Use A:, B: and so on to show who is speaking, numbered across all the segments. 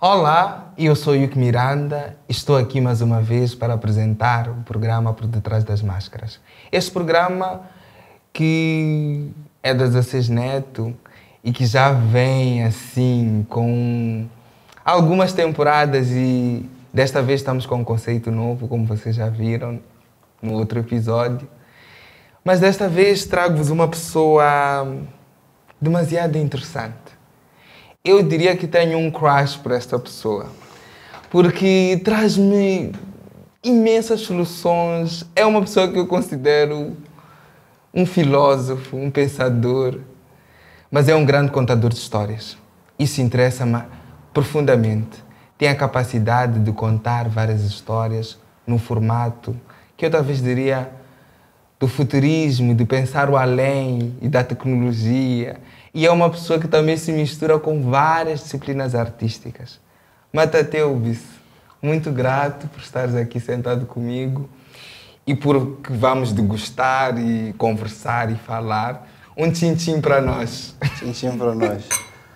A: Olá, eu sou Yuki Miranda e estou aqui mais uma vez para apresentar o programa Por Detrás das Máscaras. Este programa que é da 16 Neto e que já vem assim com algumas temporadas e desta vez estamos com um conceito novo, como vocês já viram no outro episódio. Mas desta vez trago-vos uma pessoa demasiado interessante. Eu diria que tenho um crush por esta pessoa, porque traz-me imensas soluções. É uma pessoa que eu considero um filósofo, um pensador, mas é um grande contador de histórias. Isso interessa-me profundamente. Tem a capacidade de contar várias histórias num formato que eu talvez diria do futurismo, de pensar o além e da tecnologia. E é uma pessoa que também se mistura com várias disciplinas artísticas. Matateu, muito grato por estares aqui sentado comigo e por que vamos degustar e conversar e falar. Um tchim-tchim para nós.
B: Tchim-tchim para nós.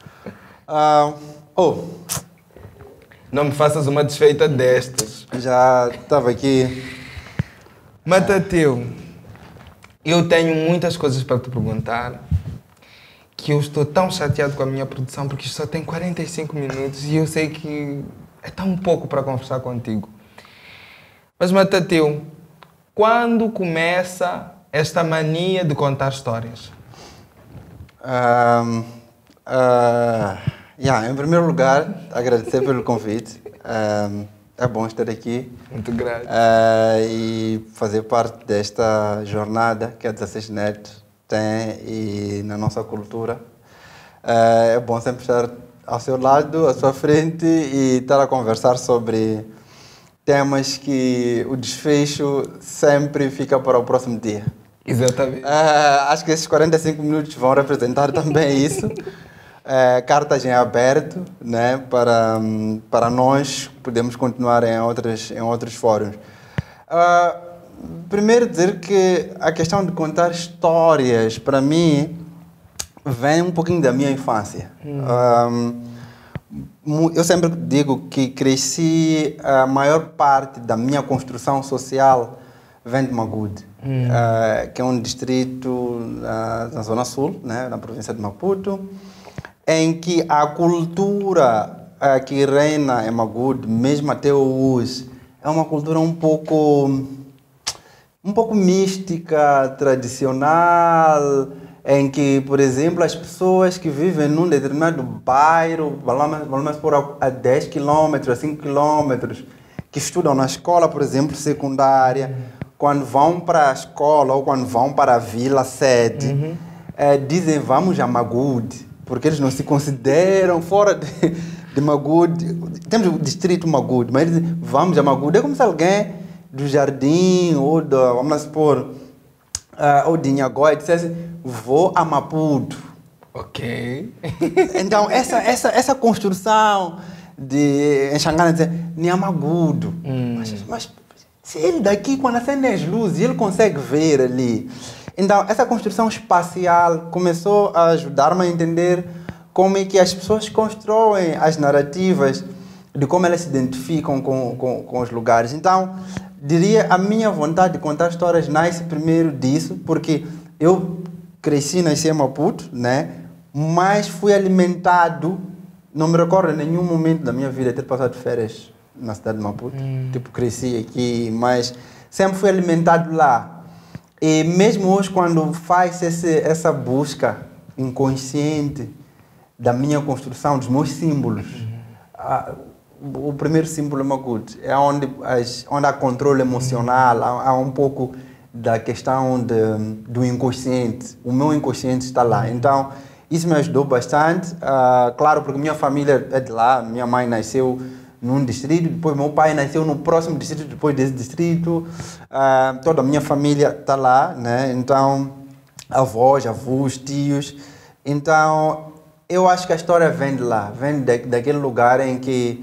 A: Não me faças uma desfeita destas.
B: Já estava aqui.
A: Matateu, eu tenho muitas coisas para te perguntar, que eu estou tão chateado com a minha produção porque isto só tem 45 minutos e eu sei que é tão pouco para conversar contigo. Mas, Matateu, quando começa esta mania de contar histórias?
B: Em primeiro lugar, agradecer pelo convite. É bom estar aqui.
A: Muito grato.
B: E fazer parte desta jornada que a 16 Neto tem e na nossa cultura. É bom sempre estar ao seu lado, à sua frente e estar a conversar sobre temas que o desfecho sempre fica para o próximo dia.
A: Exatamente.
B: Acho que esses 45 minutos vão representar também isso. Cartas em aberto, né, para nós podemos continuar em outros fóruns. Primeiro dizer que a questão de contar histórias, para mim, vem um pouquinho da minha infância. Eu sempre digo que cresci, a maior parte da minha construção social vem de Magude, que é um distrito na Zona Sul, né, na província de Maputo, em que a cultura que reina em Magude, mesmo até hoje, é uma cultura um pouco mística, tradicional, em que, por exemplo, as pessoas que vivem num determinado bairro, vamos por a 10 km, a 5 km, que estudam na escola, por exemplo, secundária, quando vão para a escola ou quando vão para a vila sede, dizem vamos a Magude, porque eles não se consideram fora de Magude. Temos o distrito Magude, mas eles dizem vamos a Magude. É como se alguém do Jardim ou vamos supor, ou de Inhagói dissesse vou a Maputo.
A: Ok.
B: Então essa construção de Xangana dizer Niamagudo. Mas se ele daqui, quando acende as luzes, ele consegue ver ali. Então essa construção espacial começou a ajudar-me a entender como é que as pessoas constroem as narrativas, de como elas se identificam com os lugares. Então, diria, a minha vontade de contar histórias nasce primeiro disso, porque eu cresci, nasci em Maputo, né? Mas fui alimentado, não me recordo em nenhum momento da minha vida ter passado férias na cidade de Maputo. Tipo, cresci aqui, mas sempre fui alimentado lá. E mesmo hoje, quando faz essa busca inconsciente da minha construção, dos meus símbolos, o primeiro símbolo é Magude, é onde há controle emocional, há um pouco da questão do inconsciente. O meu inconsciente está lá. Então, isso me ajudou bastante. Claro, porque minha família é de lá. Minha mãe nasceu num distrito, depois meu pai nasceu no próximo distrito, depois desse distrito. Toda a minha família está lá, né? Então, avós, tios. Então, eu acho que a história vem de lá, vem daquele lugar em que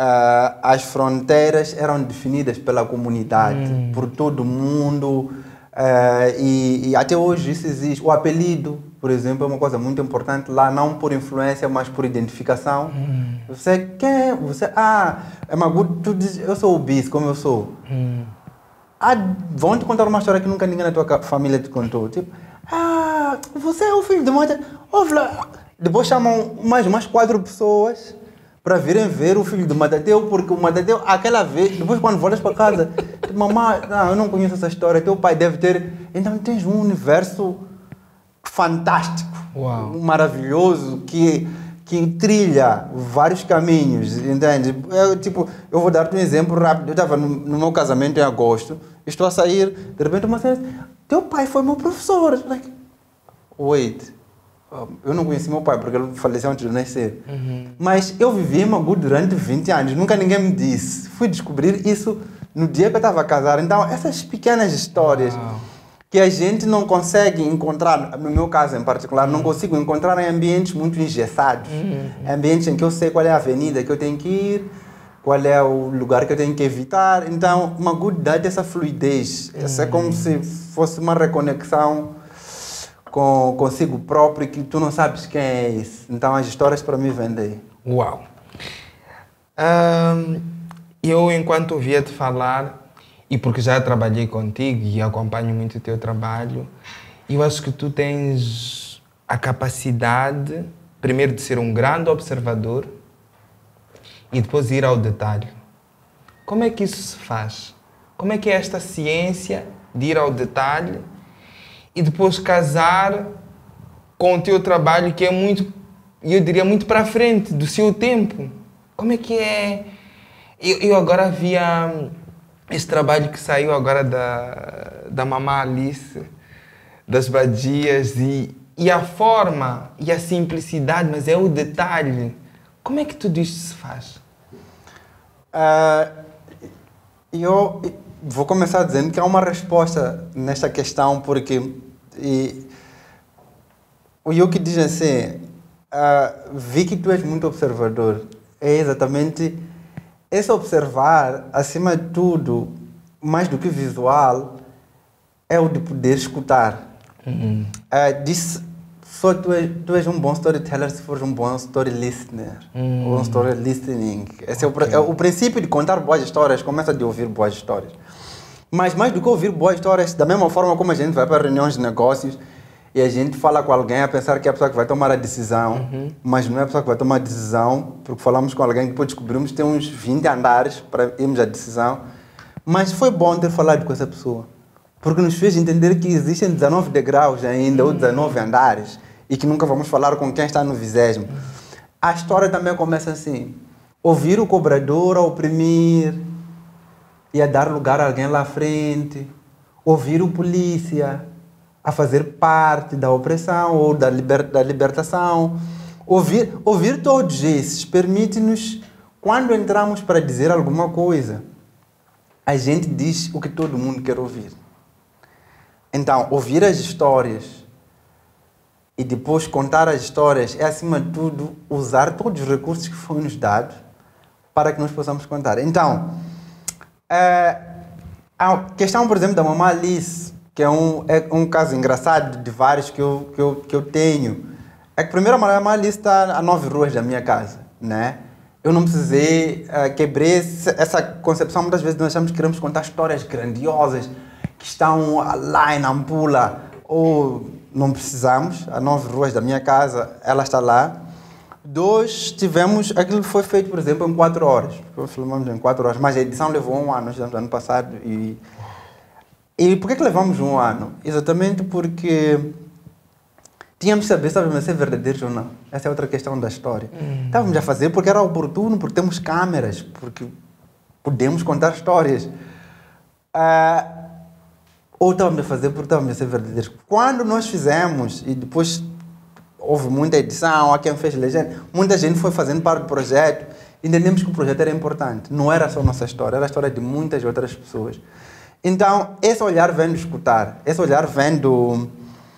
B: as fronteiras eram definidas pela comunidade, por todo mundo. E até hoje isso existe. O apelido, por exemplo, é uma coisa muito importante lá, não por influência, mas por identificação. Você quem? Você, é Magudo, tu diz, eu sou o bis, como eu sou. Vão te contar uma história que nunca ninguém na tua família te contou. Tipo, você é o filho de Madatel. Depois chamam mais 4 pessoas para virem ver o filho do Madatel, porque o Madatel, aquela vez, depois quando voltas para casa, tipo, mamãe, eu não conheço essa história, teu pai deve ter. Então tens um universo fantástico, maravilhoso, que trilha vários caminhos, entende? Eu vou dar-te um exemplo rápido. Eu estava no meu casamento em agosto, estou a sair, de repente uma senhora, teu pai foi meu professor. Like, wait. Eu não conheci meu pai porque ele faleceu antes de eu nascer. Mas eu vivi em Magudo durante 20 anos, nunca ninguém me disse. Fui descobrir isso no dia que eu estava a casar. Então, essas pequenas histórias que a gente não consegue encontrar, no meu caso em particular, não consigo encontrar em ambientes muito engessados. Ambientes em que eu sei qual é a avenida que eu tenho que ir, qual é o lugar que eu tenho que evitar. Então, Magudo dá essa fluidez. Isso é como se fosse uma reconexão consigo próprio, que tu não sabes quem é esse. Então as histórias para mim vêm daí.
A: Uau! Eu, enquanto ouvia-te falar, e porque já trabalhei contigo e acompanho muito o teu trabalho, eu acho que tu tens a capacidade, primeiro, de ser um grande observador e depois ir ao detalhe. Como é que isso se faz? Como é que é esta ciência de ir ao detalhe e depois casar com o teu trabalho, que é muito, eu diria, muito para frente do seu tempo? Como é que é? Eu agora via esse trabalho que saiu agora da Mamã Alice, das Badias, e a forma e a simplicidade, mas é o detalhe. Como é que tudo isto se faz?
B: Eu vou começar dizendo que há uma resposta nesta questão, porque o Yuki diz assim, vi que tu és muito observador. É exatamente esse observar, acima de tudo, mais do que visual, é o de poder escutar. Só tu és um bom storyteller se fores um bom story listener, ou um story listening. Esse é o princípio de contar boas histórias, começa de ouvir boas histórias. Mas mais do que ouvir boas histórias, da mesma forma como a gente vai para reuniões de negócios e a gente fala com alguém a pensar que é a pessoa que vai tomar a decisão, mas não é a pessoa que vai tomar a decisão, porque falamos com alguém que depois descobrimos que tem uns 20 andares para irmos à decisão. Mas foi bom ter falado com essa pessoa, porque nos fez entender que existem 19 degraus ainda, ou 19 andares, e que nunca vamos falar com quem está no 20º. A história também começa assim, ouvir o cobrador a oprimir e a dar lugar a alguém lá à frente, ouvir o polícia a fazer parte da opressão ou da libertação. Ouvir todos esses permite-nos, quando entramos para dizer alguma coisa, a gente diz o que todo mundo quer ouvir. Então, ouvir as histórias e depois contar as histórias é, acima de tudo, usar todos os recursos que foram nos dados para que nós possamos contar. Então, a questão, por exemplo, da Mamã Alice, que é um caso engraçado de vários que eu tenho, é que primeiro a Mamã Alice está a 9 ruas da minha casa, né? Eu não precisei, quebrei essa concepção. Muitas vezes nós achamos que queremos contar histórias grandiosas que estão lá em Nampula, ou não precisamos, a 9 ruas da minha casa, ela está lá. 2, aquilo foi feito, por exemplo, em 4 horas. Filmamos em 4 horas, mas a edição levou 1 ano, nós fizemos ano passado. E por que levamos 1 ano? Exatamente porque tínhamos que saber se estávamos a ser verdadeiros ou não. Essa é outra questão da história. Estávamos a fazer porque era oportuno, porque temos câmeras, porque podemos contar histórias. Ou estávamos a fazer porque estávamos a ser verdadeiros. Quando nós fizemos, e depois houve muita edição, há quem fez legenda, muita gente foi fazendo parte do projeto, entendemos que o projeto era importante. Não era só nossa história, era a história de muitas outras pessoas. Então, esse olhar vem do escutar, esse olhar vem do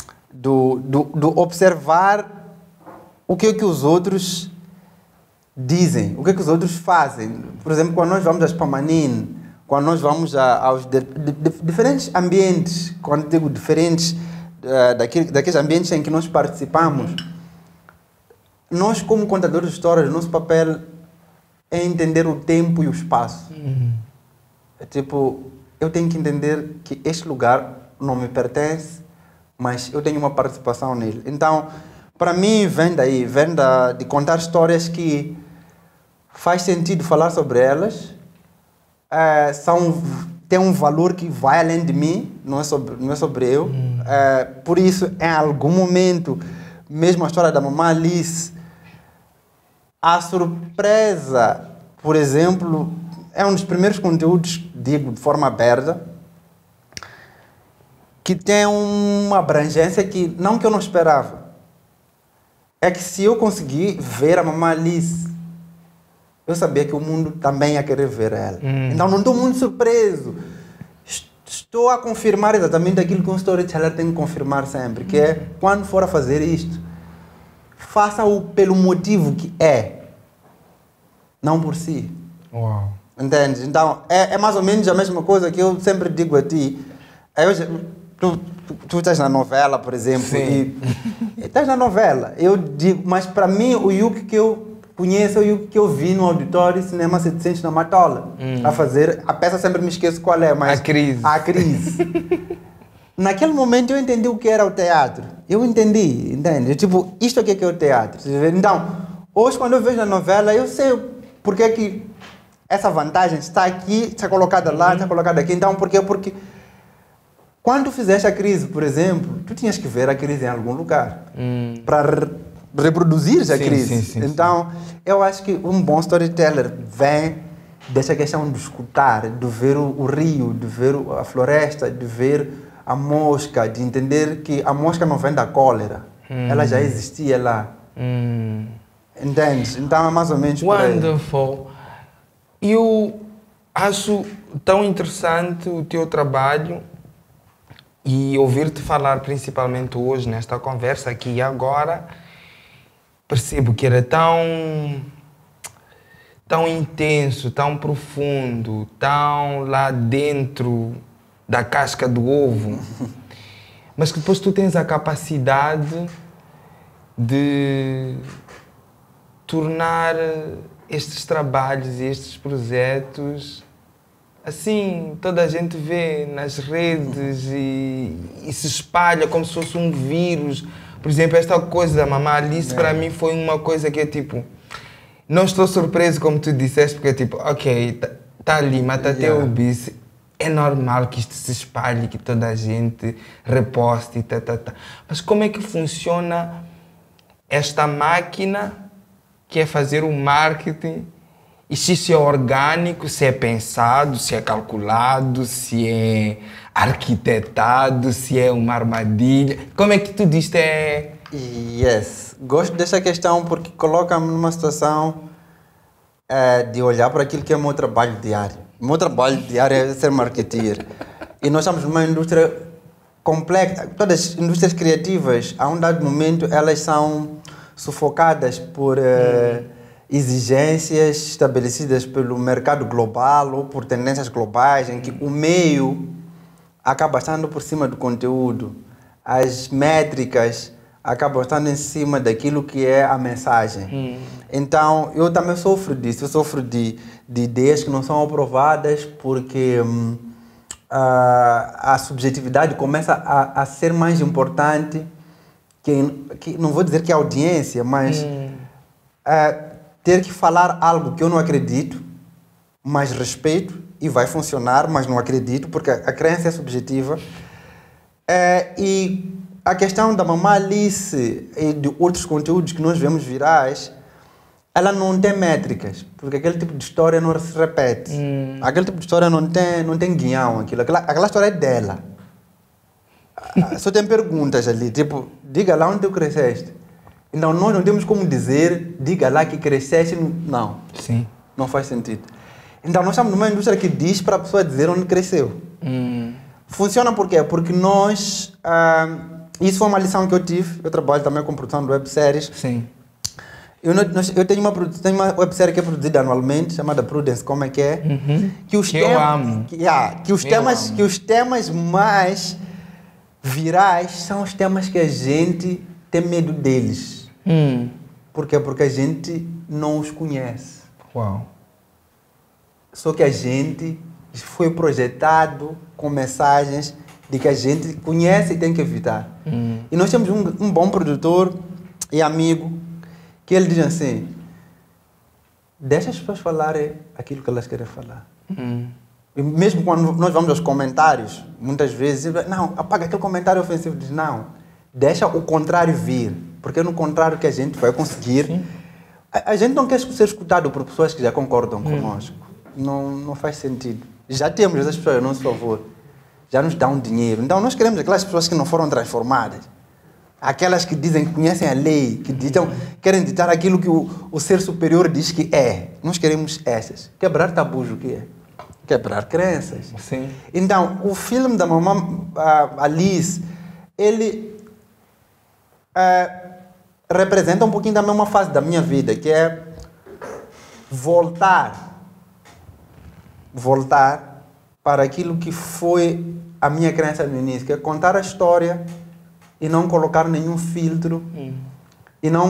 B: observar o que é que os outros dizem, o que é que os outros fazem. Por exemplo, quando nós vamos a Spamanine, quando nós vamos aos diferentes ambientes, quando digo diferentes, daqueles ambientes em que nós participamos, nós, como contadores de histórias, nosso papel é entender o tempo e o espaço. É tipo, eu tenho que entender que este lugar não me pertence, mas eu tenho uma participação nele. Então, para mim, vem de contar histórias que faz sentido falar sobre elas, tem um valor que vai além de mim, não é sobre eu. Por isso, em algum momento, mesmo a história da Mamã Alice, a surpresa, por exemplo, é um dos primeiros conteúdos, digo de forma aberta, que tem uma abrangência que eu não esperava. É que se eu conseguir ver a Mamã Alice, eu sabia que o mundo também ia querer ver ela. Então não estou muito surpreso. Estou a confirmar exatamente aquilo que um storyteller tem que confirmar sempre, que é, quando for a fazer isto, faça-o pelo motivo que é, não por si.
A: Uau.
B: Entende? Então, é mais ou menos a mesma coisa que eu sempre digo a ti. Tu estás na novela, por exemplo, e estás na novela. Eu digo, mas para mim, o Yuki que eu conheço é o Yuki que eu vi no auditório Cinema 700 na Matola, a fazer, a peça sempre me esqueço qual é, mas... A Crise. Naquele momento eu entendi o que era o teatro. Eu entendi, entende? Tipo, isto aqui é que é o teatro. Então, hoje quando eu vejo a novela, eu sei porque é que essa vantagem está aqui, está colocada lá, está colocada aqui. Então, por quê? Porque quando tu fizeste a Crise, por exemplo, tu tinhas que ver a Crise em algum lugar para reproduzir a Crise.
A: Sim,
B: então, eu acho que um bom storyteller vem dessa questão de escutar, de ver o rio, de ver a floresta, de ver a mosca, de entender que a mosca não vem da cólera. Ela já existia lá. Entende? Então é mais ou menos por aí.
A: Wonderful. Eu acho tão interessante o teu trabalho e ouvir-te falar principalmente hoje nesta conversa aqui e agora, percebo que era tão intenso, tão profundo, tão lá dentro da casca do ovo, mas que depois tu tens a capacidade de tornar estes trabalhos e estes projetos assim, toda a gente vê nas redes e se espalha como se fosse um vírus. Por exemplo, esta coisa da Mamã Alice para mim foi uma coisa que é tipo, não estou surpreso como tu disseste, porque é tipo, ok, tá ali, mata até o bicho. É normal que isto se espalhe, que toda a gente reposte, Mas como é que funciona esta máquina que é fazer o marketing? E se isso é orgânico, se é pensado, se é calculado, se é arquitetado, se é uma armadilha? Como é que tudo isto é?
B: Gosto dessa questão porque coloca-me numa situação de olhar para aquilo que é o meu trabalho diário. O meu trabalho diário é ser marketeer. E nós estamos numa indústria complexa. Todas as indústrias criativas, a um dado momento, elas são sufocadas por exigências estabelecidas pelo mercado global ou por tendências globais, em que o meio acaba estando por cima do conteúdo. As métricas acabam estando em cima daquilo que é a mensagem. Então, eu também sofro disso. Eu sofro de ideias que não são aprovadas porque a subjetividade começa a ser mais importante que não vou dizer que é audiência, mas ter que falar algo que eu não acredito, mas respeito e vai funcionar, mas não acredito, porque a crença é subjetiva. E a questão da Mamã Alice e de outros conteúdos que nós vemos virais, ela não tem métricas, porque aquele tipo de história não se repete. Aquele tipo de história não tem guião. Aquela história é dela. Só tem perguntas ali, tipo, diga lá onde tu cresceste. Então nós não temos como dizer, diga lá que cresceste. Não.
A: Sim.
B: Não faz sentido. Então nós estamos numa indústria que diz para a pessoa dizer onde cresceu. Funciona por quê? Porque nós... isso foi uma lição que eu tive. Eu trabalho também com produção de webséries.
A: Sim.
B: Eu tenho uma websérie que é produzida anualmente, chamada Prudence, como é que é? Que os
A: Que eu amo.
B: Que os temas mais virais são os temas que a gente tem medo deles. Por quê? Porque a gente não os conhece.
A: Uau.
B: Só que a gente foi projetado com mensagens de que a gente conhece e tem que evitar. E nós temos um bom produtor e amigo que ele diz assim: deixa as pessoas falarem aquilo que elas querem falar. E mesmo quando nós vamos aos comentários, muitas vezes, não, apaga aquele comentário ofensivo. Diz, não, deixa o contrário vir, porque é no contrário que a gente vai conseguir. A gente não quer ser escutado por pessoas que já concordam conosco. Não faz sentido. Já temos essas pessoas a nosso favor. Já nos dão dinheiro. Então nós queremos aquelas pessoas que não foram transformadas. Aquelas que dizem que conhecem a lei, que querem ditar aquilo que o ser superior diz que é. Nós queremos essas. Quebrar tabus, o que é? Quebrar crenças.
A: Sim.
B: Então, o filme da mamãe Alice, ele representa um pouquinho da mesma fase da minha vida, que é voltar para aquilo que foi a minha crença no início, que é contar a história e não colocar nenhum filtro e não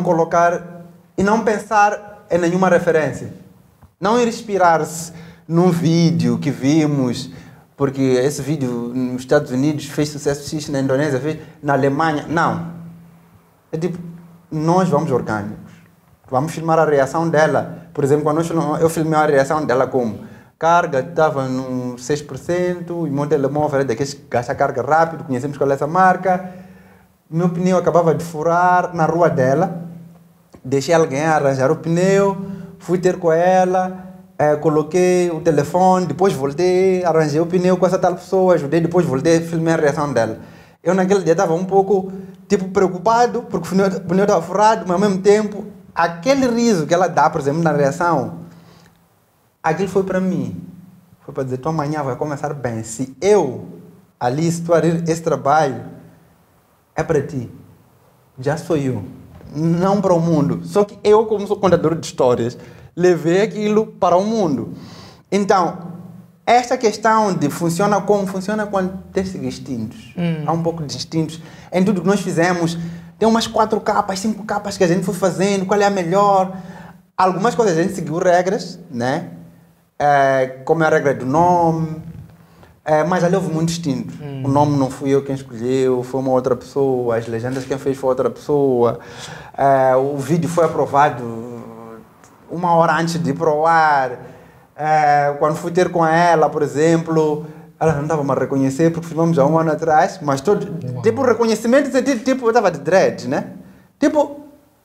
B: pensar em nenhuma referência. Não inspirar-se num vídeo que vimos, porque esse vídeo nos Estados Unidos fez sucesso X, na Indonésia fez, na Alemanha. Não. É tipo, nós vamos orgânicos. Vamos filmar a reação dela. Por exemplo, quando eu filmei a reação dela como carga estava no 6%, e meu telemóvel era daqueles que gasta carga rápido, conhecemos qual é essa marca. Meu pneu acabava de furar na rua dela, deixei alguém arranjar o pneu, fui ter com ela, coloquei o telefone, depois voltei, arranjei o pneu com essa tal pessoa, ajudei, depois voltei, filmei a reação dela. Eu naquele dia estava um pouco preocupado, porque o pneu estava furado, mas ao mesmo tempo, aquele riso que ela dá, por exemplo, na reação, aquilo foi para mim. Foi para dizer, tua amanhã vai começar bem. Se eu, Alice, estou a rir esse trabalho, é para ti. Já sou eu. Não para o mundo. Só que eu, como sou contador de histórias, levei aquilo para o mundo. Então, esta questão de funciona quando textos distintos. Há um pouco distintos. Em tudo que nós fizemos, tem umas 4 capas, 5 capas que a gente foi fazendo, qual é a melhor. Algumas coisas a gente seguiu regras, né? Como a regra do nome, mas ali houve muito distinto. O nome não fui eu quem escolheu, foi uma outra pessoa, as legendas quem fez foi outra pessoa, o vídeo foi aprovado 1 hora antes de ir para o ar. Quando fui ter com ela, por exemplo, ela não estava a reconhecer porque filmamos há 1 ano atrás, mas tipo reconhecimento, tipo, eu estava de dreads, né? Tipo,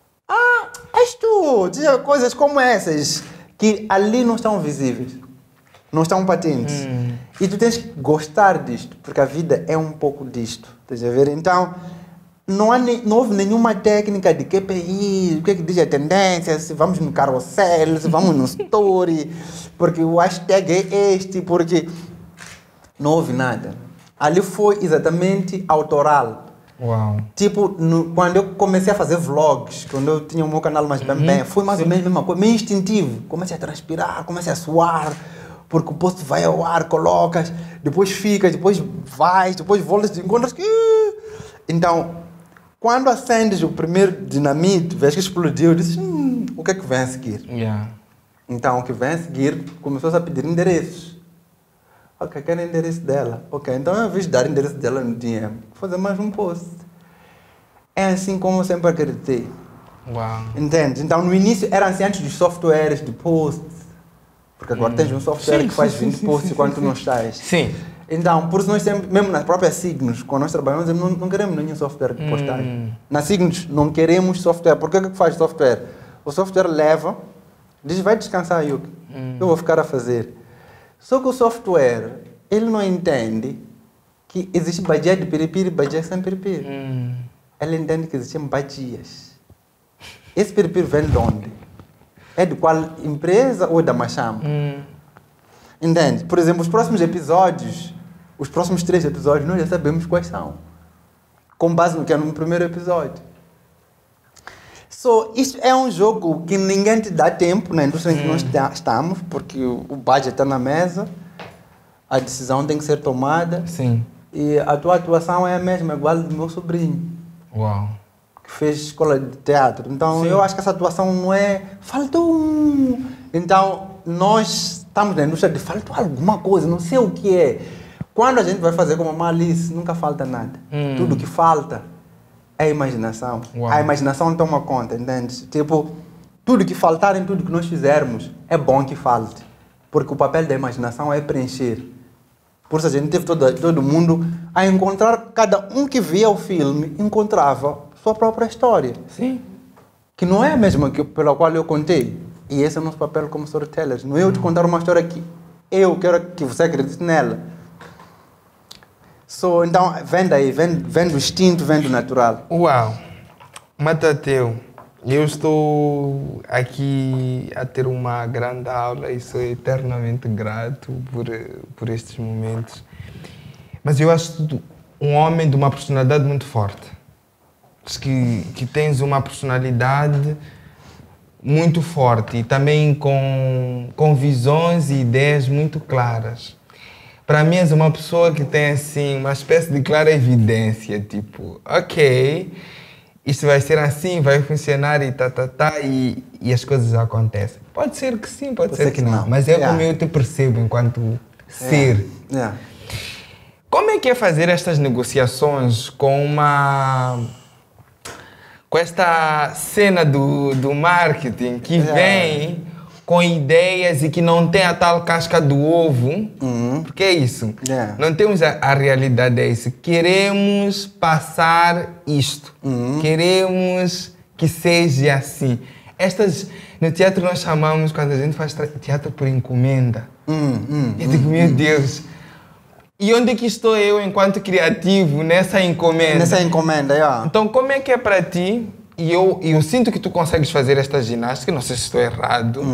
B: és tu, coisas como essas que ali não estão visíveis, não estão patentes. E tu tens que gostar disto, porque a vida é um pouco disto, estás a ver? Então, não houve nenhuma técnica de KPI, o que é que diz a tendência, se vamos no carrossel, se vamos no story, porque o hashtag é este, porque não houve nada. Ali foi exatamente autoral.
A: Uau.
B: Tipo, quando eu comecei a fazer vlogs, quando eu tinha o meu canal mais bem, foi mais ou menos a mesma coisa, meio instintivo. Comecei a transpirar, comecei a suar, porque o post vai ao ar, colocas, depois ficas, depois vais, depois voltas, te encontras que... Então, quando acendes o primeiro dinamite, vês que explodiu, dizes, o que é que vem a seguir?
A: Yeah.
B: Então, o que vem a seguir, começou a pedir endereços. Ok, quero o endereço dela. Ok, então eu vou dar o endereço dela no DM. Vou fazer mais um post. É assim como eu sempre acreditei.
A: Uau.
B: Entende? Então, no início, era assim antes dos softwares de posts. Porque agora tens um software que faz 20 posts quando tu não estás.
A: Sim.
B: Então, por isso nós sempre, mesmo nas próprias Signos, quando nós trabalhamos, não queremos nenhum software de postagem. Na Signos, não queremos software. Por que faz software? O software leva, diz, vai descansar, Yuki. Eu vou ficar a fazer. Só que o software, ele não entende que existe badia de piripiri e badia sem piripiri. Ele entende que existem badias. Esse piripiri vem de onde? É de qual empresa ou da Macham? Entende? Por exemplo, os próximos episódios, os próximos 3 episódios, nós já sabemos quais são. Com base no que é no primeiro episódio. Isso é um jogo que ninguém te dá tempo na indústria em que nós estamos, porque o budget está na mesa, a decisão tem que ser tomada.
A: Sim.
B: E a tua atuação é a mesma, igual do meu sobrinho.
A: Uau.
B: Que fez escola de teatro. Então, eu acho que essa atuação não é... Faltou um... Então, nós estamos na indústria de faltou alguma coisa, não sei o que é. Quando a gente vai fazer como a Malice, nunca falta nada. Tudo que falta é a imaginação.
A: Uau.
B: A imaginação toma conta, entende? Tipo, tudo que faltar em tudo que nós fizermos, é bom que falte. Porque o papel da imaginação é preencher. Por isso a gente teve todo mundo a encontrar, cada um que via o filme encontrava sua própria história.
A: Sim.
B: Que não é a mesma pela qual eu contei. E esse é o nosso papel como storytellers. Não é eu te contar uma história que eu quero que você acredite nela. Então, vem daí, vem do instinto, vem do natural.
A: Uau. Matateu, eu estou aqui a ter uma grande aula e sou eternamente grato por estes momentos. Mas eu acho um homem de uma personalidade muito forte. Acho que tens uma personalidade muito forte e também com visões e ideias muito claras. Para mim, és uma pessoa que tem assim uma espécie de clara evidência, tipo, ok, isto vai ser assim, vai funcionar e as coisas acontecem. Pode ser que sim, pode ser que não, mas é como eu te percebo enquanto ser. Como é que é fazer estas negociações com esta cena do marketing que vem com ideias e que não tem a tal casca do ovo? Porque é isso. Não temos a realidade, é isso. Queremos passar isto. Queremos que seja assim. No teatro nós chamamos, quando a gente faz teatro por encomenda. Eu digo, meu Deus. E onde é que estou eu, enquanto criativo, nessa encomenda?
B: Nessa encomenda,
A: Então, como é que é para ti? E eu sinto que tu consegues fazer esta ginástica, não sei se estou errado,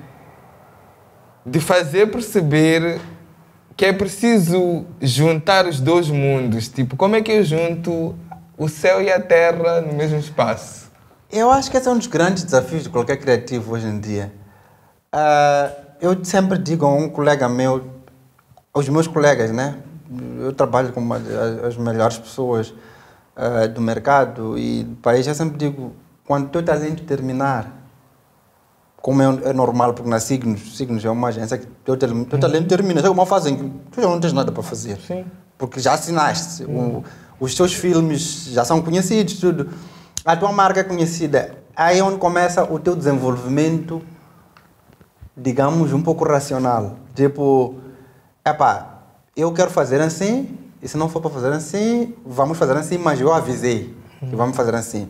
A: de fazer perceber que é preciso juntar os dois mundos. Tipo, como é que eu junto o céu e a terra no mesmo espaço?
B: Eu acho que esse é um dos grandes desafios de qualquer criativo hoje em dia. Eu sempre digo a um colega meu, aos meus colegas, né? Eu trabalho com as melhores pessoas do mercado e do país. Eu sempre digo, quando o teu talento terminar, como é normal, porque na Signos é uma agência que teu talento termina. Chega uma fase em que tu já não tens nada para fazer.
A: Sim.
B: Porque já assinaste. Os teus filmes já são conhecidos, tudo. A tua marca é conhecida. Aí é onde começa o teu desenvolvimento, digamos, um pouco racional. Tipo, eu quero fazer assim, e se não for para fazer assim, vamos fazer assim, mas eu avisei que vamos fazer assim.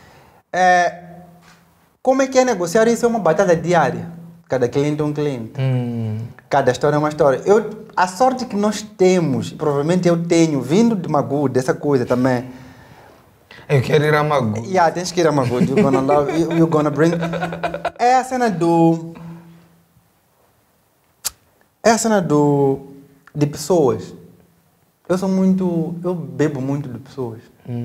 B: Como é que é negociar? Isso é uma batalha diária. Cada cliente é um cliente. Cada história é uma história. A sorte que nós temos, provavelmente eu tenho, vindo de Magudo, dessa coisa também.
A: Eu quero ir a Magudo.
B: Tens que ir a Magudo. You're gonna love, you're gonna bring. É a cena de pessoas. Eu bebo muito de pessoas.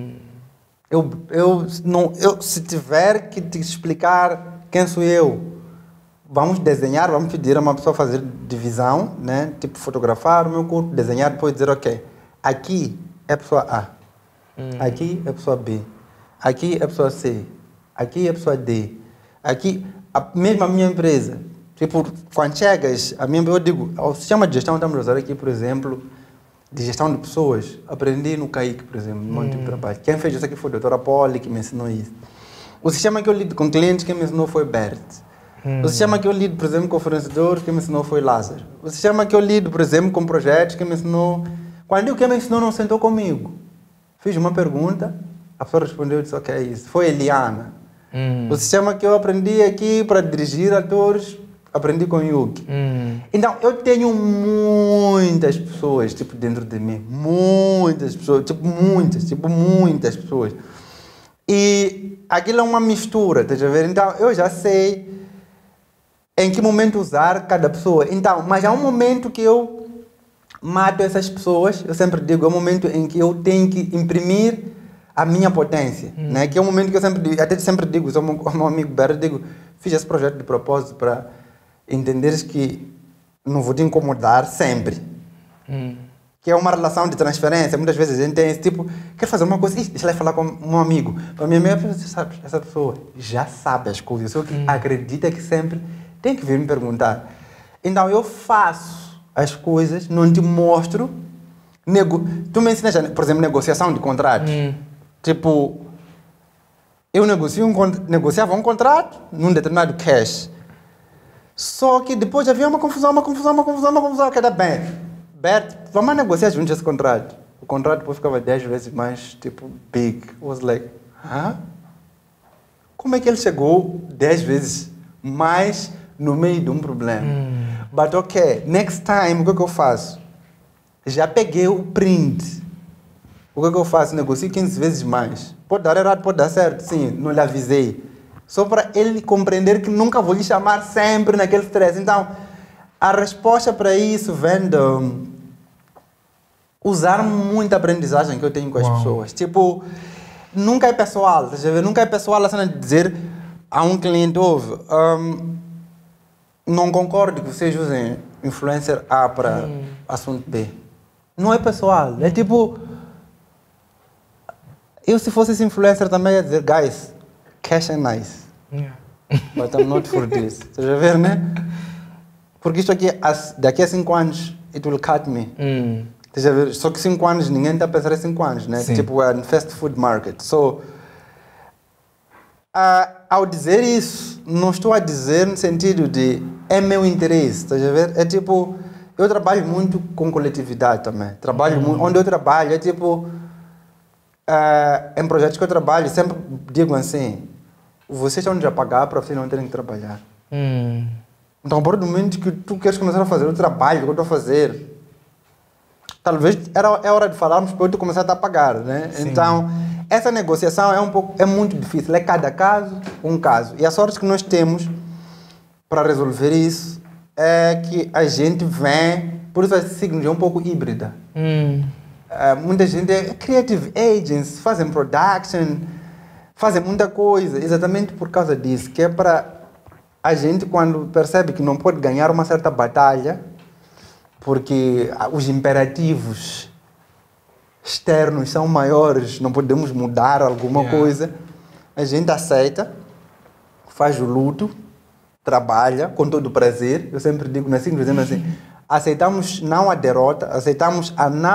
B: Se tiver que te explicar quem sou eu, vamos desenhar, vamos pedir a uma pessoa fazer divisão, né? Tipo, fotografar o meu corpo, desenhar, depois dizer, ok, aqui é a pessoa A, aqui é a pessoa B, aqui é a pessoa C, aqui é a pessoa D, aqui, mesmo a minha empresa. Tipo, quando chegas, eu digo, o sistema de gestão estamos a usar aqui, por exemplo, de gestão de pessoas, aprendi no CAIC, por exemplo, no meu tipo de trabalho. Quem fez isso aqui foi a doutora Polly, que me ensinou isso. O sistema que eu lido com clientes, quem me ensinou foi Bert. O sistema que eu lido, por exemplo, com fornecedores, quem me ensinou foi Lázaro. O sistema que eu lido, por exemplo, com projetos, quem me ensinou... Quando eu digo quem me ensinou, não sentou comigo. Fiz uma pergunta, a pessoa respondeu e disse, ok, é isso. Foi Eliana. O sistema que eu aprendi aqui para dirigir atores, aprendi com Yuki. Então, eu tenho muitas pessoas, tipo, dentro de mim. Muitas pessoas, muitas pessoas. E aquilo é uma mistura, estás a ver? Então, eu já sei em que momento usar cada pessoa. Então, mas há um momento que eu mato essas pessoas, eu sempre digo, é um momento em que eu tenho que imprimir a minha potência, né? Que é um momento que eu sempre digo, sou meu amigo Berto, digo, fiz esse projeto de propósito para entenderes que não vou te incomodar sempre. Que é uma relação de transferência. Muitas vezes a gente tem esse tipo, quer fazer uma coisa, deixa eu falar com um amigo. Para mim, sabe, essa pessoa já sabe as coisas, só que acredita que sempre tem que vir me perguntar. Então eu faço as coisas, não te mostro. Tu me ensinas, por exemplo, negociação de contratos. Tipo, eu negociava um contrato num determinado cash. Só que depois havia uma confusão, que era bem. Bert, vamos negociar juntos esse contrato. O contrato depois ficava 10 vezes mais, tipo, big. I was like, como é que ele chegou 10 vezes mais no meio de um problema? But ok, next time, o que eu faço? Já peguei o print. O que eu faço? Negocio 15 vezes mais. Pode dar errado, pode dar certo. Sim, não lhe avisei. Só para ele compreender que nunca vou lhe chamar sempre naquele stress. Então, a resposta para isso vem de usar muita aprendizagem que eu tenho com as pessoas. Tipo, nunca é pessoal. Nunca é pessoal a cena de dizer a um cliente, não concordo que vocês usem influencer A para assunto B. Não é pessoal. É tipo, eu se fosse esse influencer também ia dizer, guys, cash é nice. But I'm not for this. Você já vê, né? Porque isto aqui, daqui a 5 anos, it will cut me. Já vê? Só que 5 anos, ninguém está a pensar em 5 anos, né? Sim. Tipo, é no fast food market. So, ao dizer isso, não estou a dizer no sentido de é meu interesse, tá a ver? É tipo, eu trabalho muito com coletividade também. Trabalho muito, onde eu trabalho, é tipo, em projetos que eu trabalho, sempre digo assim, vocês estão a pagar para vocês não terem que trabalhar. Então, por momento que tu queres começar a fazer o trabalho que eu estou a fazer, talvez é hora de falarmos para eu começar a pagar, né? Sim. Então, essa negociação é muito difícil. É cada caso, um caso. E a sorte que nós temos para resolver isso é que a gente vem, por isso a Signos é um pouco híbrida. Muita gente é creative agents, fazem production, fazem muita coisa, exatamente por causa disso, que é para a gente, quando percebe que não pode ganhar uma certa batalha, porque os imperativos externos são maiores, não podemos mudar alguma coisa, a gente aceita, faz o luto, trabalha com todo o prazer. Eu sempre digo assim, aceitamos não a derrota, aceitamos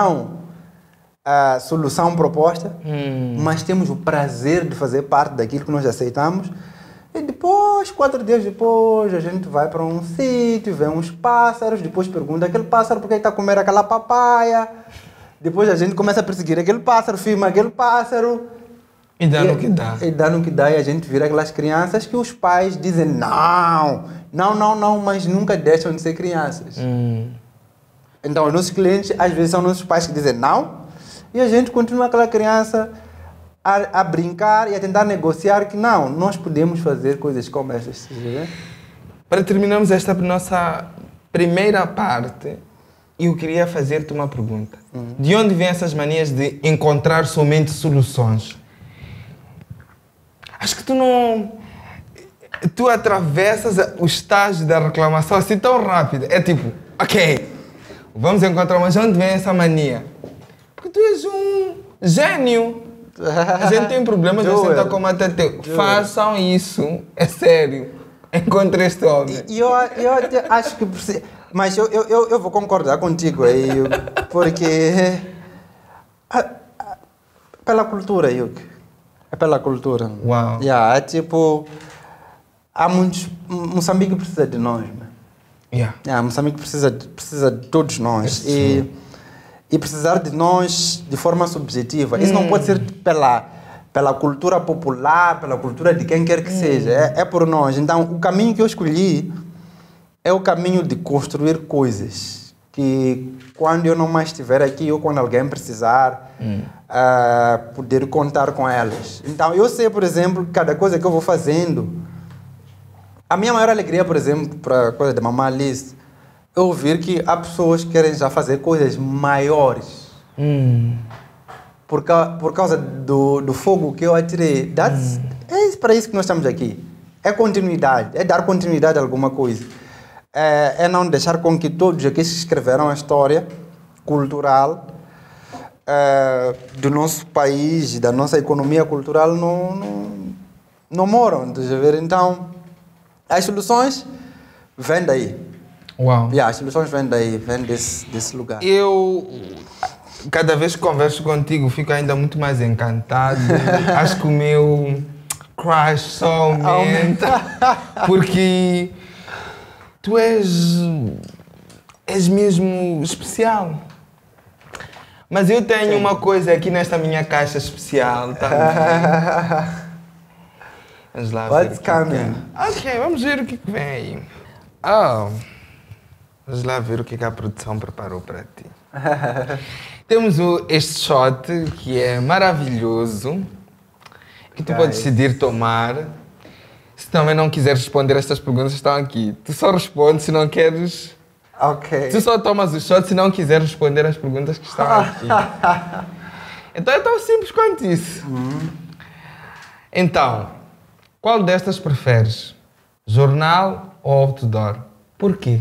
B: a solução proposta, mas temos o prazer de fazer parte daquilo que nós aceitamos. E depois, 4 dias depois, a gente vai para um sítio, vê uns pássaros, depois pergunta aquele pássaro por que está a comer aquela papaya. Depois a gente começa a perseguir aquele pássaro, filma aquele pássaro.
A: E dá no que dá.
B: E dá no que dá, e a gente vira aquelas crianças que os pais dizem não, mas nunca deixam de ser crianças. Então, os nossos clientes, às vezes, são nossos pais que dizem não, e a gente continua aquela criança a brincar e a tentar negociar que não, nós podemos fazer coisas como essas.
A: Para terminarmos esta nossa primeira parte, eu queria fazer-te uma pergunta. De onde vêm essas manias de encontrar somente soluções? Acho que tu atravessas o estágio da reclamação assim tão rápido. É tipo, ok, vamos encontrar, mas de onde vem essa mania? Porque tu és um gênio. A gente tem problemas, a gente está como até teu. Façam isso, é sério. Encontre este homem.
B: Eu acho que precisa. Mas eu vou concordar contigo aí, porque pela cultura, Yuk. É pela cultura.
A: Uau.
B: É tipo, há muitos. Moçambique precisa de nós, né? Moçambique precisa de todos nós. E precisar de nós de forma subjetiva. Isso não pode ser pela cultura popular, pela cultura de quem quer que seja. É por nós. Então, o caminho que eu escolhi é o caminho de construir coisas que, quando eu não mais estiver aqui ou quando alguém precisar, poder contar com elas. Então, eu sei, por exemplo, cada coisa que eu vou fazendo. A minha maior alegria, por exemplo, para a coisa da Mamá Alice, é ouvir que há pessoas que querem já fazer coisas maiores. por causa do fogo que eu atirei. É para isso que nós estamos aqui. É continuidade, é dar continuidade a alguma coisa. É não deixar com que todos aqueles que escreveram a história cultural do nosso país, da nossa economia cultural, não moram. Deixa eu ver, então, as soluções vêm daí.
A: Uau.
B: As soluções vêm daí, vêm desse lugar.
A: Eu, cada vez que converso contigo, fico ainda muito mais encantado. Acho que o meu crush só aumenta. Porque tu és mesmo especial. Mas eu tenho uma coisa aqui nesta minha caixa especial também. Vamos lá ver
B: What's coming?
A: Ok, vamos ver o que vem aí. Vamos lá ver o que a produção preparou para ti. Temos este shot que é maravilhoso, que tu podes decidir tomar. Se também não quiseres responder estas perguntas, estão aqui. Tu só respondes se não queres...
B: Ok.
A: Tu só tomas o shot se não quiseres responder as perguntas que estão aqui. Então é tão simples quanto isso. Então, qual destas preferes? Jornal ou outdoor? Por quê?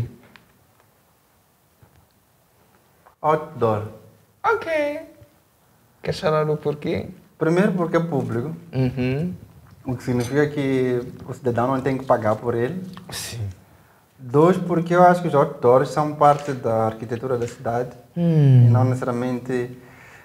B: Outdoor.
A: Ok. Queres falar o porquê?
B: Primeiro porque é público,
A: Uhum.
B: o que significa que o cidadão não tem que pagar por ele.
A: Sim.
B: 2, porque eu acho que os outdoors são parte da arquitetura da cidade e não necessariamente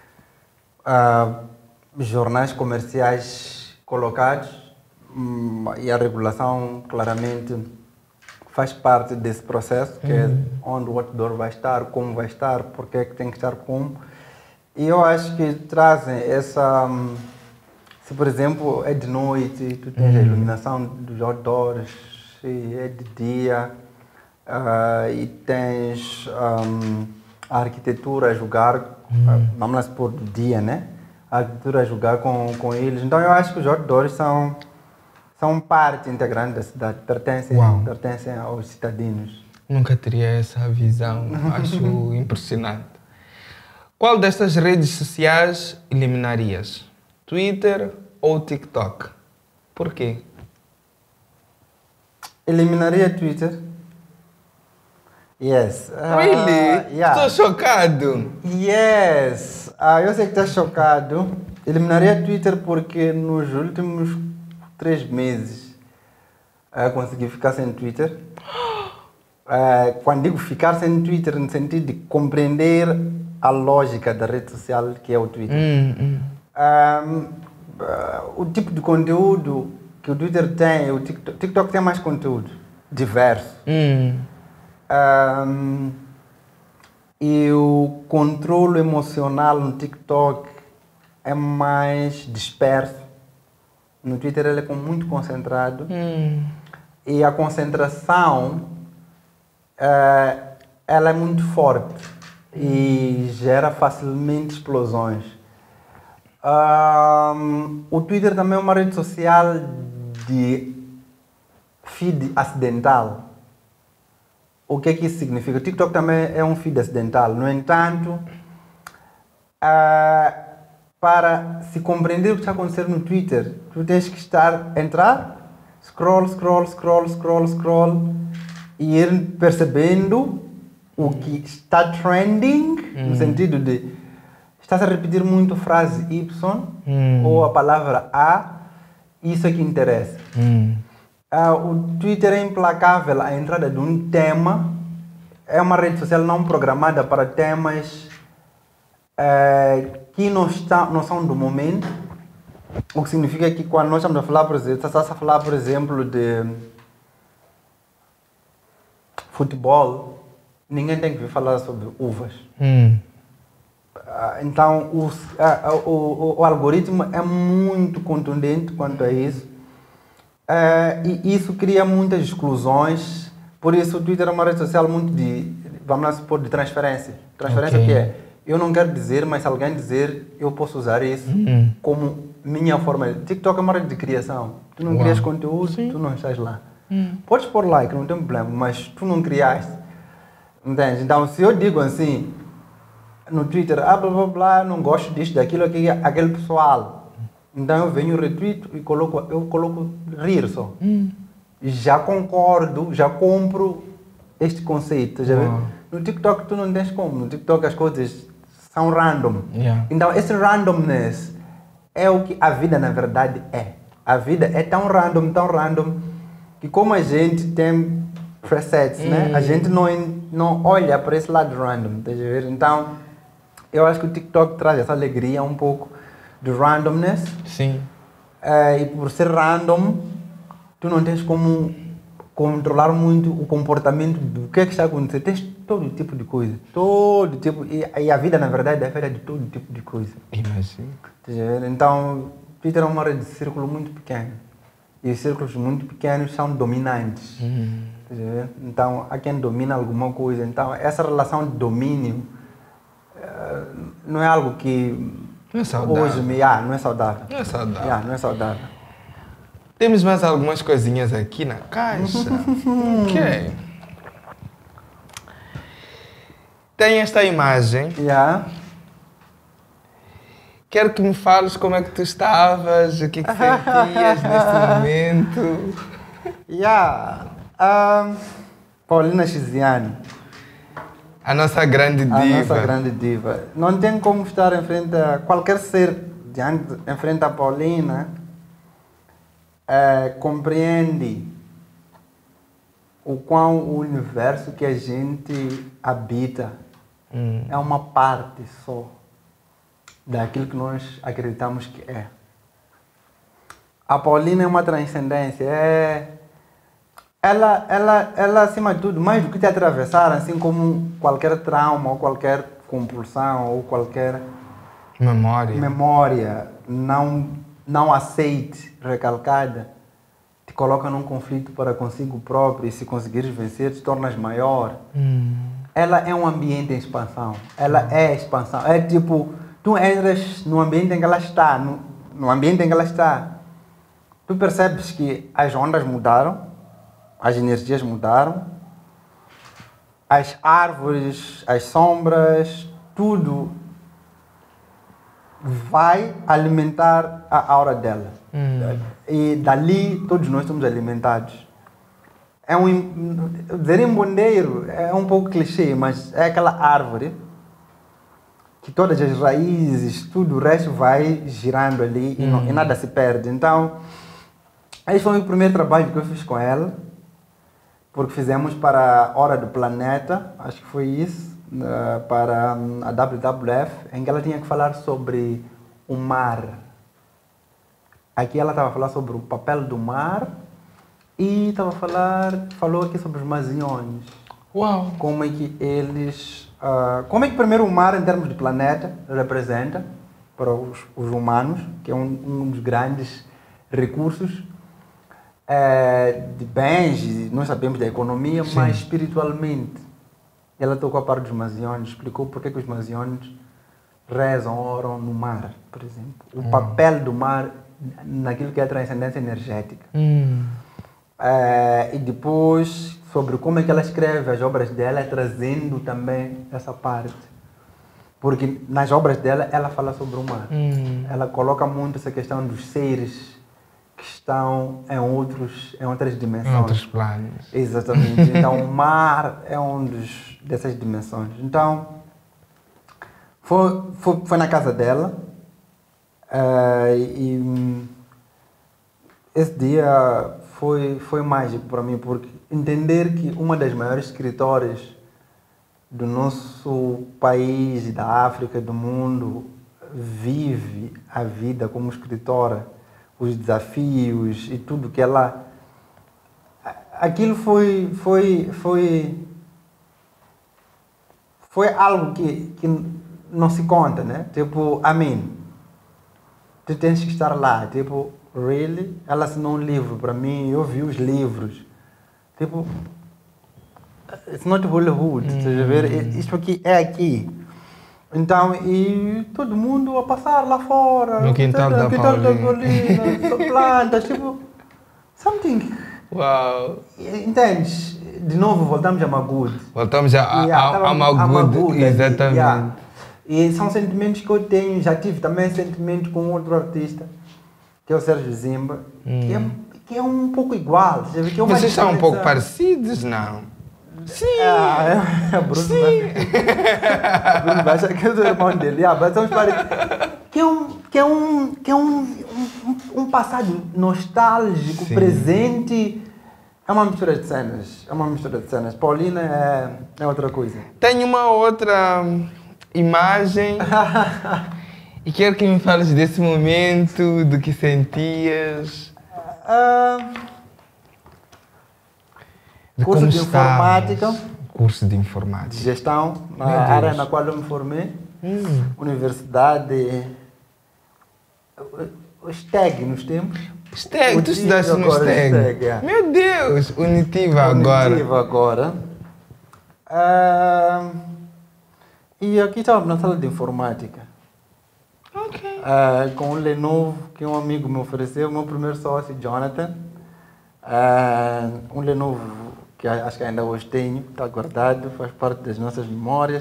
B: jornais comerciais colocados, e a regulação claramente faz parte desse processo, que é onde o outdoor vai estar, como vai estar, porque é que tem que estar como. E eu acho que trazem essa... Se, por exemplo, é de noite, tu tens a iluminação dos outdoors, e é de dia, e tens a arquitetura a jogar, vamos lá supor, do dia, né? A arquitetura a jogar com eles. Então eu acho que os outdoors são parte integrante da cidade, pertencem aos cidadãos.
A: Nunca teria essa visão. Acho impressionante. Qual destas redes sociais eliminarias? Twitter ou TikTok? Por quê?
B: Eliminaria Twitter. Yes.
A: Really? Estou chocado.
B: Yes. Eu sei que está chocado. Eliminaria Twitter porque nos últimos 3 meses consegui ficar sem Twitter. Quando digo ficar sem Twitter, no sentido de compreender a lógica da rede social que é o Twitter. O tipo de conteúdo que o Twitter tem, o TikTok tem mais conteúdo diverso. E o controle emocional no TikTok é mais disperso. No Twitter ele é muito concentrado. E a concentração ela é muito forte e gera facilmente explosões. O Twitter também é uma rede social de feed acidental. O que é que isso significa? O TikTok também é um feed acidental. No entanto, para se compreender o que está acontecendo no Twitter, tu tens que entrar, scroll, e ir percebendo o que está trending, no sentido de estás a repetir muito a frase Y ou a palavra A, isso é que interessa. O Twitter é implacável à entrada de um tema, é uma rede social não programada para temas que não são do momento, o que significa que quando nós estamos a falar, por exemplo, de futebol, ninguém tem que vir falar sobre uvas. Então, o algoritmo é muito contundente quanto a isso. E isso cria muitas exclusões. Por isso, o Twitter é uma rede social muito vamos lá supor, de transferência. Transferência que é, eu não quero dizer, mas se alguém dizer, eu posso usar isso como minha forma. TikTok é uma rede de criação. Tu não crias conteúdo, tu não estás lá. Podes pôr like, não tem problema, mas tu não criaste. Entende? Então, se eu digo assim, no Twitter, blá blá blá, não gosto disto, daquilo, aquele pessoal. Então eu venho retweet e eu coloco rir só. Já concordo, já compro este conceito. Já vê? No TikTok tu não tens como. No TikTok as coisas são random. Então esse randomness é o que a vida na verdade é. A vida é tão random, que como a gente tem presets, né? A gente não olha para esse lado random. Tá ver? Então eu acho que o TikTok traz essa alegria um pouco de randomness.
A: Sim.
B: E por ser random, tu não tens como controlar muito o comportamento do que está acontecendo. Tens todo tipo de coisa. Todo tipo. E a vida, na verdade, é feita de todo tipo de coisa.
A: Imagina.
B: Então, Twitter é uma rede de círculo muito pequeno. E os círculos muito pequenos são dominantes. Então, há quem domina alguma coisa. Então, essa relação de domínio não é algo que
A: não é saudável.
B: Hoje não é saudável.
A: Não é saudável.
B: Não é saudável.
A: Temos mais algumas coisinhas aqui na caixa. Ok. Tem esta imagem. Quero que me fales como é que tu estavas, o que sentias neste momento.
B: Paulina Chiziane.
A: A nossa grande diva.
B: A nossa grande diva. Não tem como estar em frente a qualquer ser em frente a Paulina. Compreende o quão o universo que a gente habita é uma parte só daquilo que nós acreditamos que é. A Paulina é uma transcendência, ela acima de tudo, mais do que te atravessar, assim como qualquer trauma, ou qualquer compulsão, ou qualquer memória não aceite, recalcada, te coloca num conflito para consigo próprio, e se conseguires vencer, te tornas maior. Ela é um ambiente em expansão. Ela é expansão. É tipo, tu entras no ambiente em que ela está, no ambiente em que ela está, tu percebes que as ondas mudaram, as energias mudaram, as árvores, as sombras, tudo vai alimentar a aura dela. E dali todos nós somos alimentados. Dizer embondeiro é um pouco clichê, mas é aquela árvore que todas as raízes, tudo o resto vai girando ali e nada se perde. Então, esse foi o primeiro trabalho que eu fiz com ela, porque fizemos para a Hora do Planeta, acho que foi isso, para a WWF, em que ela tinha que falar sobre o mar. Aqui ela estava a falar sobre o papel do mar e falou aqui sobre os maziões.
A: Uau!
B: Como é que eles... como é que primeiro o mar, em termos de planeta, representa para os humanos, que é um dos grandes recursos de bens, nós sabemos da economia, sim, mas espiritualmente. Ela tocou a parte dos maziões, explicou porque que os maziões rezam, oram no mar, por exemplo. O papel do mar naquilo que é a transcendência energética. E depois, sobre como é que ela escreve as obras dela, trazendo também essa parte. Porque nas obras dela, ela fala sobre o mar. Ela coloca muito essa questão dos seres que estão em outras dimensões. Em
A: outros planos.
B: Exatamente. Então, o mar é dessas dimensões. Então, foi na casa dela. E esse dia foi mágico para mim, porque entender que uma das maiores escritoras do nosso país, da África, do mundo, vive a vida como escritora, os desafios e tudo que ela... Aquilo foi algo que não se conta, né? Tipo, tu tens que estar lá, tipo, really? Ela assinou um livro para mim, eu vi os livros. Tipo, it's not Hollywood, você ver? Isto aqui é aqui. Então, e todo mundo a passar lá fora.
A: No quintal da
B: Paulina, plantas, tipo, something.
A: Uau!
B: Entendes? De novo, voltamos a Magud.
A: Voltamos a Magud, exatamente.
B: E são sentimentos que eu tenho, já tive também sentimentos com outro artista, que é o Sérgio Zimba, que é um pouco igual. Que é uma
A: Vocês são um pouco
B: diferença.
A: parecidos, não? Sim!
B: É Bruno vai achar que eu sou irmão dele. Mas são parecidos. Que é um passado nostálgico,
A: Sim.
B: presente. É uma mistura de cenas. Paulina é outra coisa.
A: Tenho uma outra imagem e quero que me fales desse momento, do que sentias. De
B: Curso
A: como
B: de
A: estavas.
B: informática.
A: Curso de informática.
B: De gestão, na
A: Meu Deus.
B: área na qual eu me formei. Universidade. O STEG nos tempos.
A: Steg, tu estudaste no
B: agora,
A: Steg.
B: Steg, é.
A: Meu Deus, Unitiva agora.
B: Unitiva agora. E aqui estava na sala de informática.
A: Ok.
B: Com um Lenovo que um amigo me ofereceu, meu primeiro sócio, Jonathan. Um Lenovo que acho que ainda hoje tenho, está guardado, faz parte das nossas memórias.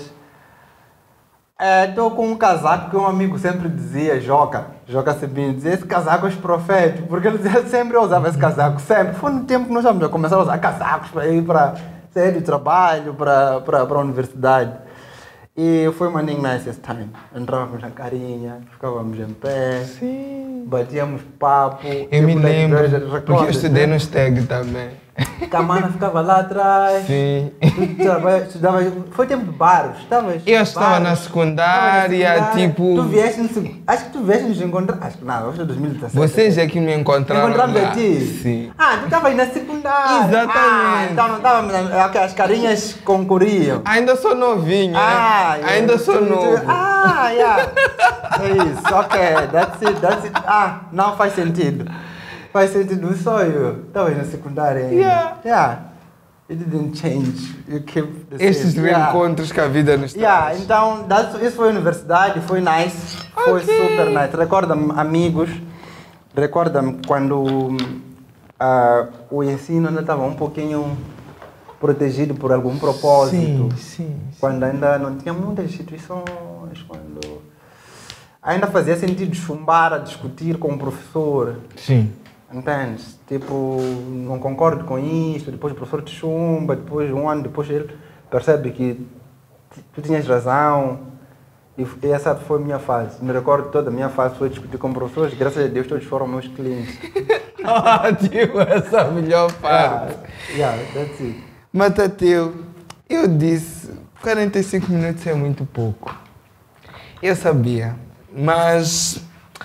B: Estou com um casaco que um amigo sempre dizia, Joca Sabino, dizia esse casaco é profético, porque ele sempre usava esse casaco, sempre. Foi no tempo que nós estávamos a começar a usar casacos para ir para sair do trabalho, para a universidade. E foi uma nicest time. Entrávamos na carinha, ficávamos em pé,
A: Sim.
B: batíamos papo.
A: Eu me lembro,
B: igreja,
A: porque eu estudei no Steg também.
B: Camana ficava lá atrás.
A: Sim.
B: Estudava, foi tempo de bares.
A: Eu estava na secundária, tipo...
B: Tu vieste acho que tu vieste nos encontrar. Acho que não, hoje é 2017.
A: Vocês é que me encontraram
B: Encontramos
A: lá.
B: aqui?
A: Sim.
B: Tu estavas na secundária.
A: Exatamente.
B: Então não estávamos... As carinhas concorriam.
A: Ainda sou novinho, né? Ainda sou novo.
B: Yeah. É isso, ok. That's it. Não faz sentido. Faz sentido, só eu. Estavas na secundária ainda.
A: Yeah.
B: It didn't change. You keep the
A: Estes
B: same.
A: reencontros que a vida nos traz.
B: Então, isso foi a universidade, foi nice. Foi super nice. Recorda-me amigos, recorda-me quando o ensino ainda estava um pouquinho protegido por algum propósito.
A: Sim.
B: Quando ainda não tinha muitas instituições, quando ainda fazia sentido chumbar a discutir com o professor.
A: Sim.
B: Entendes? Tipo, não concordo com isto, depois o professor te chumba, depois um ano depois ele percebe que tu tinhas razão. E essa foi a minha fase. Me recordo toda a minha fase foi discutir com professores, graças a Deus todos foram meus clientes.
A: Ótimo, essa é a melhor parte.
B: That's it.
A: Matateu, eu disse 45 minutos é muito pouco. Eu sabia, mas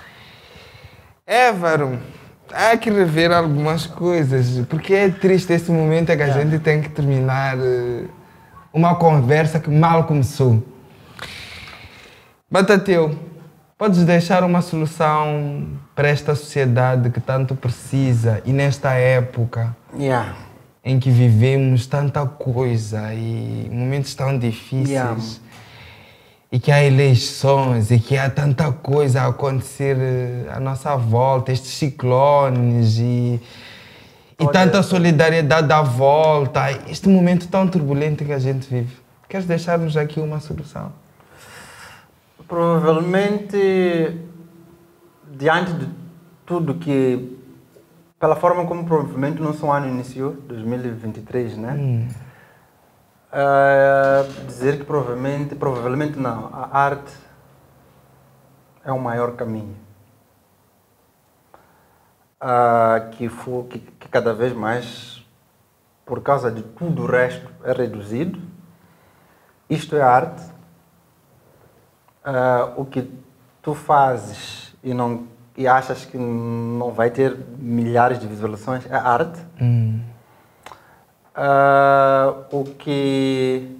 A: Évaro, há que rever algumas coisas, porque é triste esse momento em que a gente tem que terminar uma conversa que mal começou. Matateu, podes deixar uma solução para esta sociedade que tanto precisa e nesta época em que vivemos tanta coisa e momentos tão difíceis e que há eleições e que há tanta coisa a acontecer à nossa volta, estes ciclones e tanta solidariedade à volta, este momento tão turbulento que a gente vive. Queres deixar-nos aqui uma solução?
B: Provavelmente, diante de tudo que, pela forma como provavelmente o nosso ano iniciou, 2023, né? Dizer que provavelmente não, a arte é o maior caminho. Que cada vez mais, por causa de tudo o resto, é reduzido. Isto é arte. O que tu fazes e achas que não vai ter milhares de visualizações é arte. O que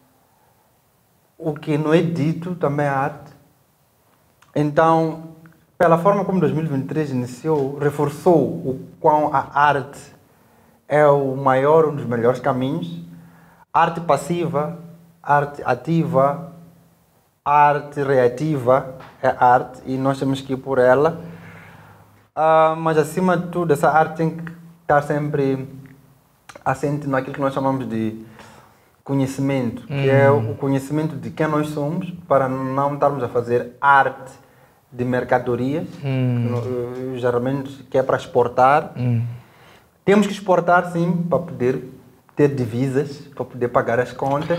B: não é dito também é arte. Então, pela forma como 2023 iniciou, reforçou o quão a arte é o maior, um dos melhores caminhos. Arte passiva, arte ativa, arte reativa é arte e nós temos que ir por ela. Mas acima de tudo, essa arte tem que estar sempre assente naquilo que nós chamamos de conhecimento, que é o conhecimento de quem nós somos, para não estarmos a fazer arte de mercadorias, geralmente que é para exportar. Temos que exportar, sim, para poder ter divisas, para poder pagar as contas,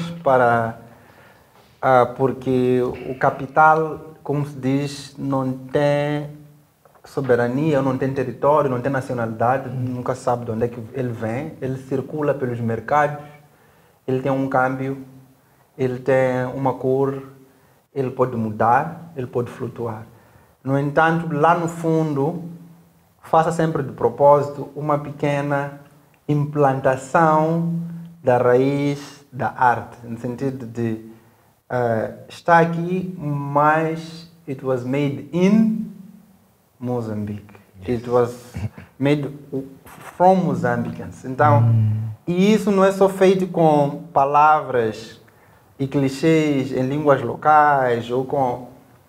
B: porque o capital, como se diz, não tem soberania, não tem território, não tem nacionalidade, nunca se sabe de onde é que ele vem, ele circula pelos mercados, ele tem um câmbio, ele tem uma cor, ele pode mudar, ele pode flutuar. No entanto, lá no fundo, faça sempre de propósito uma pequena implantação da raiz da arte, no sentido de está aqui, mas it was made in Mozambique. It was made from Mozambicans. Então, e isso não é só feito com palavras e clichês em línguas locais, ou com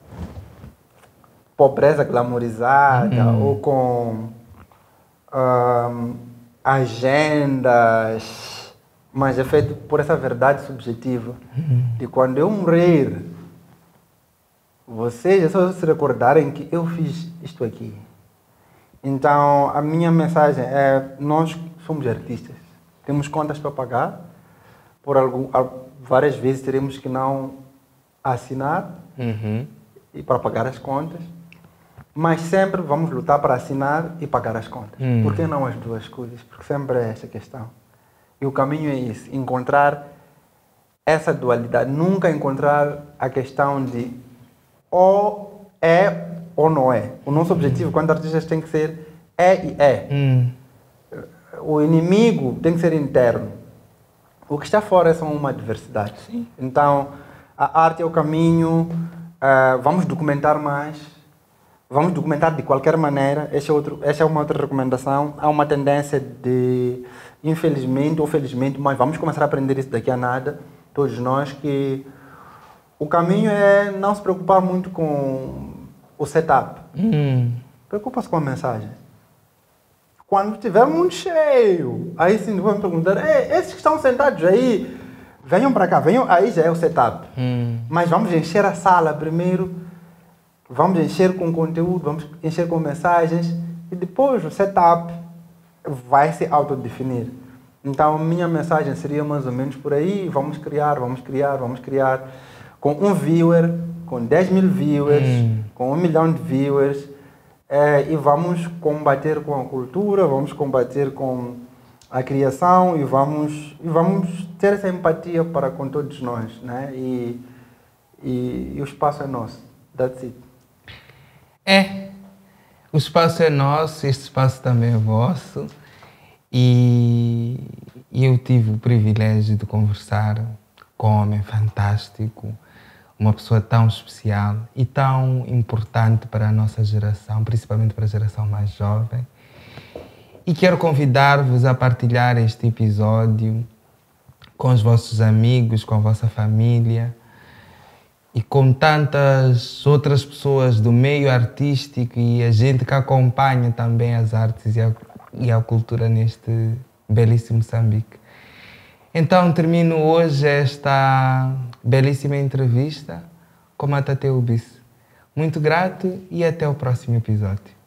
B: pobreza glamorizada, ou com agendas, mas é feito por essa verdade subjetiva de quando eu morrer, vocês só se recordarem que eu fiz isto aqui. Então, a minha mensagem é: nós somos artistas, temos contas para pagar, várias vezes teremos que não assinar e para pagar as contas, mas sempre vamos lutar para assinar e pagar as contas. Por que não as duas coisas? Porque sempre é essa questão. E o caminho é esse, encontrar essa dualidade, nunca encontrar a questão de ou é ou não é. O nosso objetivo, quando artistas, tem que ser é e é. O inimigo tem que ser interno. O que está fora é só uma adversidade. Sim. Então, a arte é o caminho, vamos documentar mais, vamos documentar de qualquer maneira. Essa é uma outra recomendação. Há uma tendência de, infelizmente ou felizmente, mas vamos começar a aprender isso daqui a nada, todos nós, que o caminho é não se preocupar muito com o setup. Preocupa-se com a mensagem. Quando estiver muito cheio, aí sim vão me perguntar: esses que estão sentados aí, venham para cá, venham, aí já é o setup. Mas vamos encher a sala primeiro, vamos encher com conteúdo, vamos encher com mensagens, e depois o setup vai se autodefinir. Então, minha mensagem seria mais ou menos por aí: vamos criar com um viewer, com 10 mil viewers, com 1 milhão de viewers, e vamos combater com a cultura, vamos combater com a criação e vamos ter essa empatia para com todos nós, né? E o espaço é nosso. That's it.
A: O espaço é nosso, este espaço também é vosso, e eu tive o privilégio de conversar com um homem fantástico, uma pessoa tão especial e tão importante para a nossa geração, principalmente para a geração mais jovem. E quero convidar-vos a partilhar este episódio com os vossos amigos, com a vossa família e com tantas outras pessoas do meio artístico e a gente que acompanha também as artes e a cultura neste belíssimo Moçambique. Então termino hoje esta belíssima entrevista com Matateu Bis. Muito grato e até o próximo episódio.